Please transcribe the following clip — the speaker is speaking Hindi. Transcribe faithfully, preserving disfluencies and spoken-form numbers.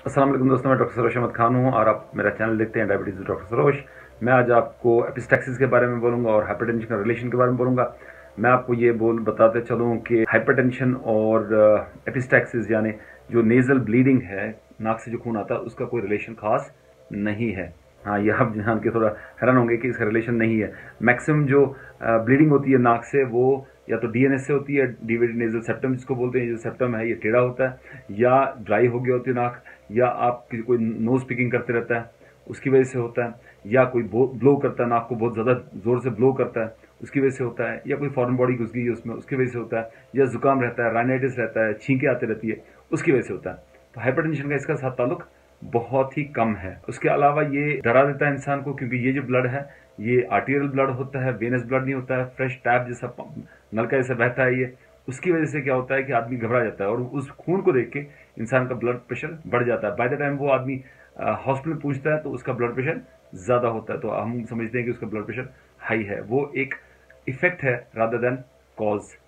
अस्सलाम वालेकुम दोस्तों, मैं डॉक्टर सरोश अहमद खान हूँ और आप मेरा चैनल देखते हैं डायबिटीज़ विद डॉक्टर सरोश। मैं आज आपको एपिस्टैक्सिस के बारे में बोलूँगा और हाइपरटेंशन का रिलेशन के बारे में बोलूँगा। मैं आपको ये बोल बताते चलूँ कि हाइपरटेंशन और एपिस्टैक्सिस यानी जो नेज़ल ब्लीडिंग है, नाक से जो खून आता है, उसका कोई रिलेशन खास नहीं है। हाँ, ये आप जान के थोड़ा हैरान होंगे कि इसका रिलेशन नहीं है। मैक्सिमम जो ब्लीडिंग होती है नाक से वो या तो डीएनएस से होती है, डिविएटेड नेज़ल सेप्टम जिसको बोलते हैं। जो सेप्टम है ये टेढ़ा होता है, या ड्राई हो गया होती है नाक, या आप कोई नोज पिकिंग करते रहता है उसकी वजह से होता है, या कोई ब्लो करता है, नाक को बहुत ज़्यादा ज़ोर से ब्लो करता है उसकी वजह से होता है, या कोई फॉरेन बॉडी घुस गई है उसमें उसकी वजह से होता है, या जुकाम रहता है, राइनाइटिस रहता है, छींकें आती रहती है उसकी वजह से होता है। तो हाइपरटेंशन का इसका साथ ताल्लुक बहुत ही कम है। उसके अलावा ये डरा देता है इंसान को, क्योंकि ये जो ब्लड है ये आर्टीरियल ब्लड होता है, वेनस ब्लड नहीं होता है। फ्रेश टैप जैसा नलका जैसा बहता है ये, उसकी वजह से क्या होता है कि आदमी घबरा जाता है और उस खून को देख के इंसान का ब्लड प्रेशर बढ़ जाता है। बाय द टाइम वो आदमी हॉस्पिटल पहुंचता है तो उसका ब्लड प्रेशर ज़्यादा होता है, तो हम समझते हैं कि उसका ब्लड प्रेशर हाई है। वो एक इफेक्ट है रादर देन कॉज।